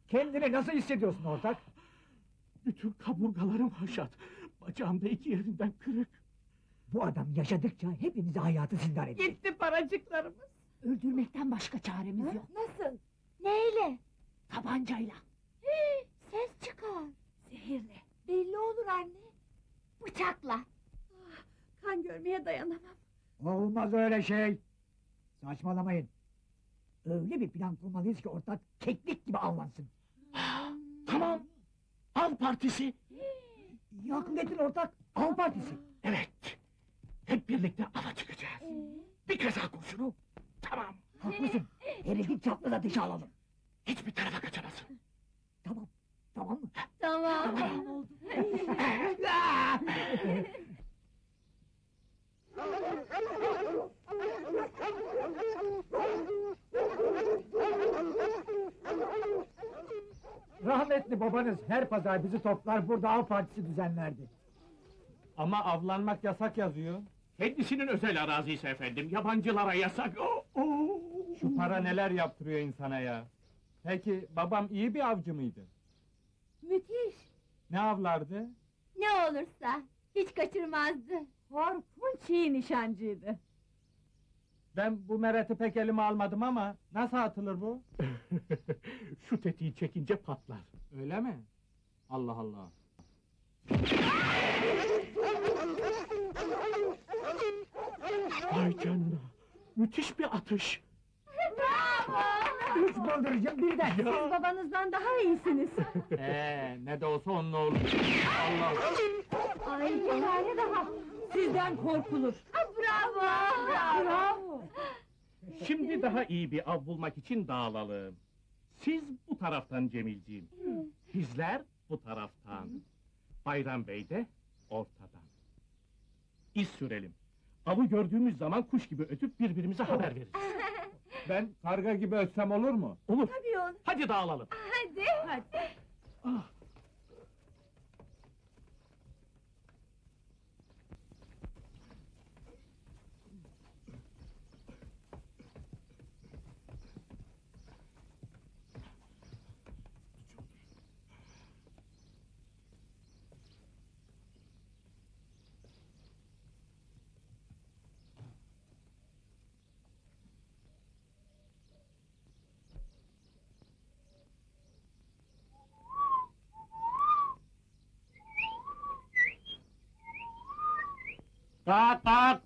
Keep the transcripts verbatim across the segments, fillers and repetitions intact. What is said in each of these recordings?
Kendini nasıl hissediyorsun ortak? Bütün kaburgalarım haşat. Bacağımda iki yerinden kırık. Bu adam yaşadıkça hepimize hayatı zindan edecek. Gitti paracıklarımız. Öldürmekten başka çaremiz yok. Nasıl? Neyle? Tabancayla. Hii, ses çıkar. Zehirle. Belli olur anne. Bıçakla. Ah, kan görmeye dayanamam. Olmaz öyle şey. Saçmalamayın. Öyle bir plan kurmalıyız ki ortak keklik gibi avlansın. Tamam. Av partisi. İyi akıl ettin ortak. Av partisi. Evet. Hep birlikte ava çıkacağız. Bir kaza kurşunu. Tamam. Haklısın. Herifi çapraz ateşe alalım. Hiçbir tarafa kaçamazsın. Tamam. Tamam mı? Tamam. Tamam oldu. Rahmetli babanız her pazar bizi toplar burada av partisi düzenlerdi. Ama avlanmak yasak yazıyor. Kendisinin özel arazisi efendim. Yabancılara yasak. Oo, oo. Şu para neler yaptırıyor insana ya. Peki babam iyi bir avcı mıydı? Müthiş. Ne avlardı? Ne olursa. Hiç kaçırmazdı. Korkunç iyi nişancıydı. Ben bu mereti pek elime almadım ama nasıl atılır bu? Şu tetiği çekince patlar. Öyle mi? Allah Allah. Vay canına. Müthiş bir atış. Üç bıldırıcın birden. Siz babanızdan daha iyisiniz. Ee, ne de olsa onun oğlu. Allah! Ay bir tane daha. Sizden korkulur. Bravo. Bravo. Şimdi daha iyi bir av bulmak için dağılalım. Siz bu taraftan Cemilciğim. Bizler bu taraftan. Bayram Bey de ortadan. İz sürelim. Avı gördüğümüz zaman kuş gibi ötüp birbirimize haber veririz. Ben karga gibi ötsem olur mu? Olur. Tabii olur. Hadi dağılalım. Hadi. Hadi. Ah. Kalk kalk!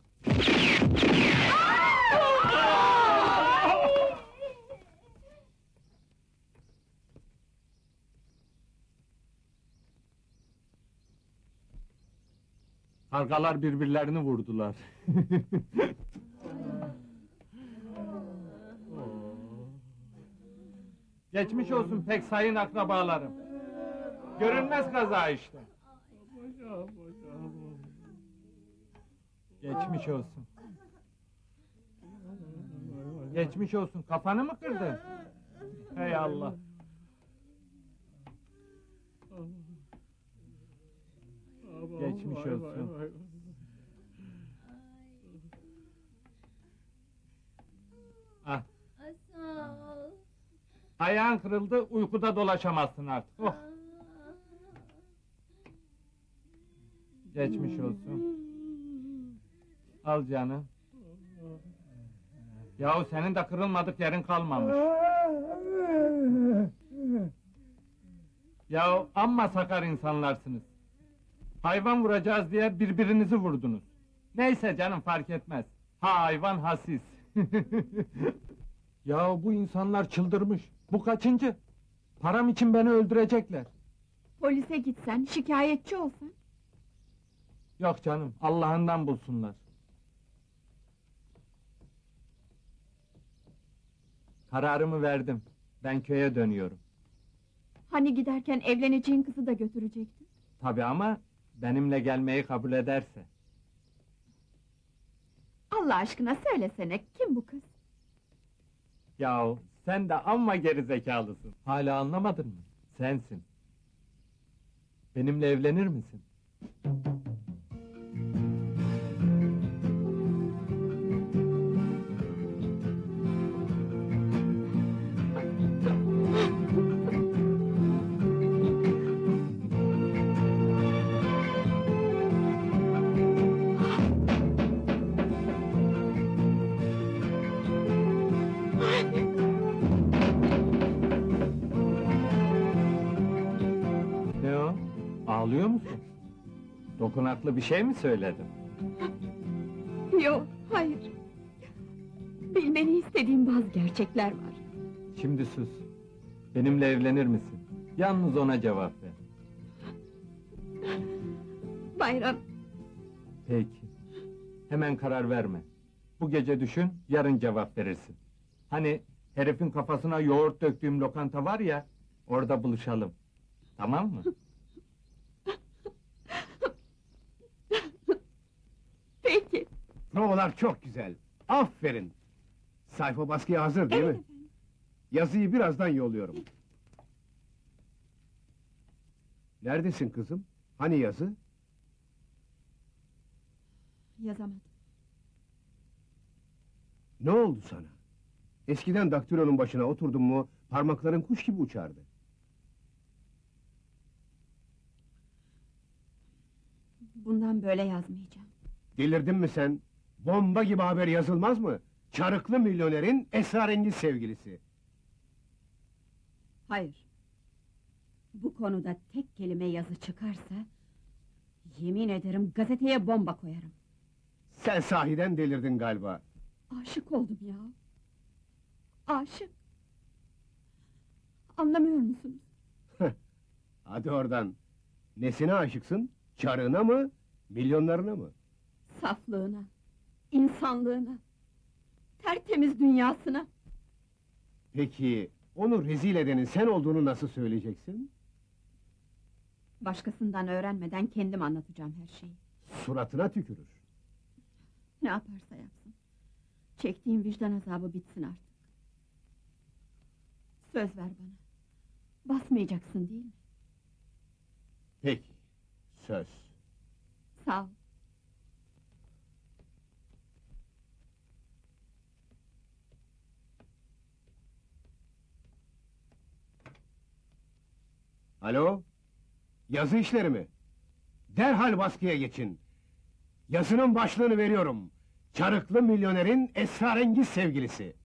Kargalar birbirlerini vurdular. Geçmiş olsun pek sayın akrabalarım. Görünmez kaza işte. Geçmiş olsun. Geçmiş olsun. Kafanı mı kırdın? Hey Allah. Geçmiş olsun. Ah, Sağ ol. ayağın kırıldı, uykuda dolaşamazsın artık. Oh, geçmiş olsun. Al canım. Yahu senin de kırılmadık yerin kalmamış. Yahu amma sakar insanlarsınız. Hayvan vuracağız diye birbirinizi vurdunuz. Neyse canım fark etmez. Ha hayvan ha siz. Yahu bu insanlar çıldırmış. Bu kaçıncı? Param için beni öldürecekler. Polise gitsen, şikayetçi olsan. Yok canım, Allah'ından bulsunlar. Kararımı verdim. Ben köye dönüyorum. Hani giderken evleneceğin kızı da götürecektin. Tabii ama benimle gelmeyi kabul ederse. Allah aşkına söylesene, kim bu kız? Yahu sen de amma gerizekalısın. Hala anlamadın mı? Sensin. Benimle evlenir misin? Ağlıyor musun? Dokunaklı bir şey mi söyledim? Yok, hayır. Bilmeni istediğim bazı gerçekler var. Şimdi sus. Benimle evlenir misin? Yalnız ona cevap ver. Bayram, Peki. Hemen karar verme. Bu gece düşün, yarın cevap verirsin. Hani herifin kafasına yoğurt döktüğüm lokanta var ya, orada buluşalım. Tamam mı? peki. Provalar çok güzel. Aferin. Sayfa baskıya hazır değil Evet mi? efendim. Yazıyı birazdan yolluyorum. Neredesin kızım? Hani yazı? Yazamadım. Ne oldu sana? Eskiden daktilonun başına oturdun mu, parmakların kuş gibi uçardı. Bundan böyle yazmayacağım. Delirdin mi sen? Bomba gibi haber yazılmaz mı? Çarıklı milyonerin esrarengiz sevgilisi. Hayır. Bu konuda tek kelime yazı çıkarsa... ...yemin ederim gazeteye bomba koyarım. Sen sahiden delirdin galiba. Aşık oldum ya. Aşık. Anlamıyor musunuz? Hadi oradan. Nesine aşıksın? Çarığına mı? Milyonlarına mı? Saflığına, insanlığına, tertemiz dünyasına. Peki, onu rezil edenin sen olduğunu nasıl söyleyeceksin? Başkasından öğrenmeden kendim anlatacağım her şeyi. Suratına tükürür. Ne yaparsa yapsın. Çektiğim vicdan azabı bitsin artık. Söz ver bana. Basmayacaksın değil mi? Peki, söz. Sağ ol. Alo? Yazı işleri mi? Derhal baskıya geçin. Yazının başlığını veriyorum. Çarıklı milyonerin esrarengiz sevgilisi.